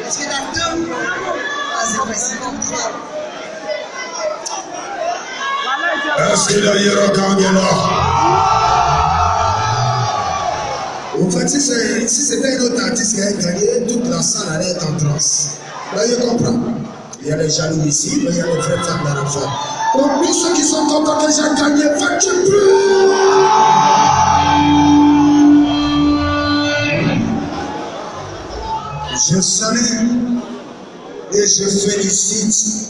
Parce que dans 2 mois, c'est président. Est-ce que la hiérarchie est là? En fait, si c'était un autre artiste qui a gagné, toute la salle allait être en transe. Là, je comprends. Il y a les jaloux ici, mais il y a les vraies femmes dans la femme. Donc, tous ceux qui sont contents que j'ai gagné, faites plus! Je salue et je félicite.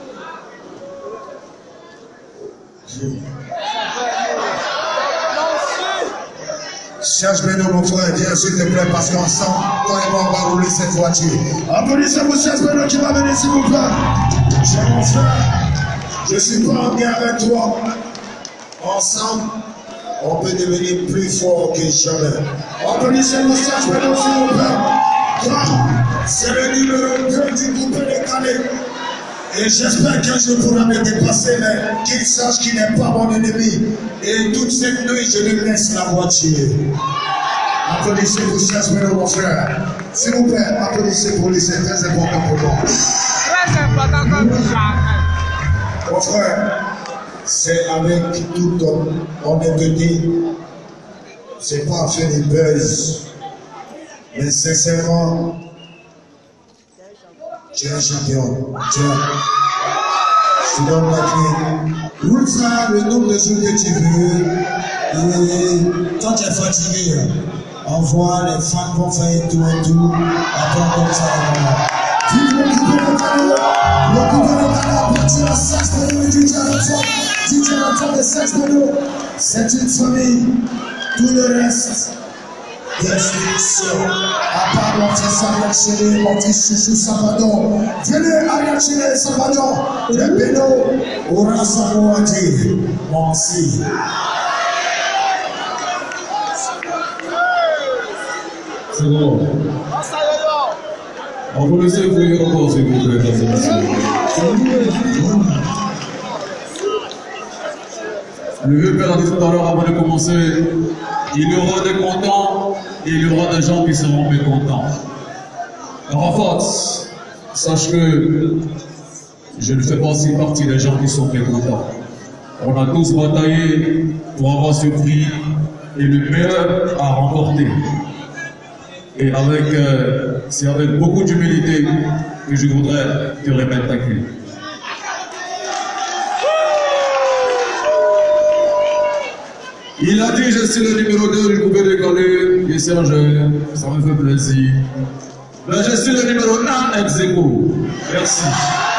Serge Beno, mon frère, viens s'il te plaît, parce qu'ensemble, toi et moi, on va rouler cette voiture. Applaudissez-vous, Serge Beno qui va venir, s'il vous plaît. Cher mon frère, je ne suis pas en guerre avec toi. Ensemble, on peut devenir plus fort que jamais. Applaudissez-vous, Serge Beno, s'il vous plaît. C'est le numéro 2 du groupe décalé. Et j'espère qu'un jour pourra me dépasser, mais qu'il sache qu'il n'est pas mon ennemi. Et toute cette nuit, je lui laisse la voiture. Applaudissez-vous, Serge Beno, mon frère. S'il vous plaît, applaudissez pour lui, c'est très important pour moi. Très important comme jamais. Mon frère, c'est avec toute honnêteté. C'est pas à faire des buzz. Mais sincèrement, tu es un champion. Je te donne la clé. Roule ça le nombre de jours que tu veux. Et quand tu es fatigué, envoie, les fans vont faire tout et tout. Après, comme ça, vive le gouvernement. Le gouvernement appartient à Serge Beno et DJ Antoine de Serge Beno. C'est une famille. Tout le reste. Destruction. À part mon petit Ariel Chélé, mon petit chouchou Sabadon. Venez Ariel Chélé et Sabadon. Le Beno aura son mot à dire. Moi aussi. C'est bon. On vous laisse vous encore, s'il vous plaît, dans cette mission. Le vieux père a dit tout à l'heure, avant de commencer, il y aura des contents et il y aura des gens qui seront mécontents. Rafat, sache que je ne fais pas aussi partie des gens qui sont mécontents. On a tous bataillé pour avoir ce prix et le meilleur à remporter. Et c'est avec beaucoup d'humilité que je voudrais te remettre ta clé. Il a dit, je suis le numéro 2 du groupe décollé, et Serge, ça me fait plaisir. Mais je suis le numéro 1 ex aequo. Merci.